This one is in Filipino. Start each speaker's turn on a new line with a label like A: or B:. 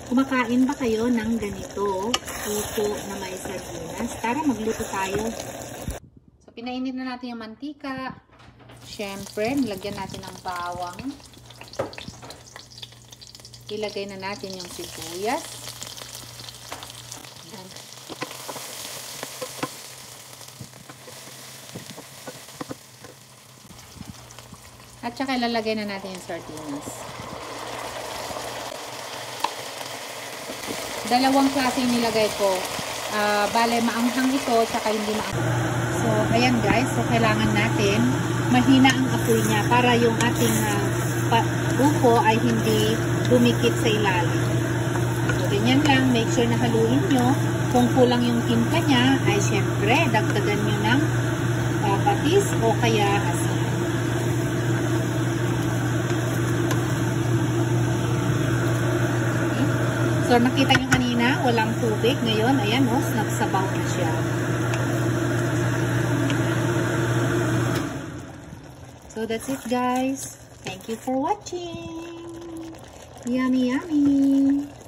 A: Kumakain ba kayo ng ganito? Puto na may sardinas? Tara, magluto tayo. So, pinainit na natin yung mantika. Siyempre, nilagyan natin ng bawang. Ilagay na natin yung sibuyas. Yan. At saka ilalagay na natin yung sardinas. Dalawang klase yung nilagay ko. Bale, maanghang ito, tsaka hindi maanghang. So, ayan guys. So, kailangan natin mahina ang apoy niya para yung ating upo ay hindi dumikit sa ilalim. So, ganyan lang. Make sure na haluin nyo. Kung kulang yung tinta niya, ay syempre, dagdagan nyo ng patis o kaya asin. So, nakita nyo kanina, walang tubig. Ngayon, ayan o, nagsabaw na siya. So, that's it guys. Thank you for watching. Yummy, yummy.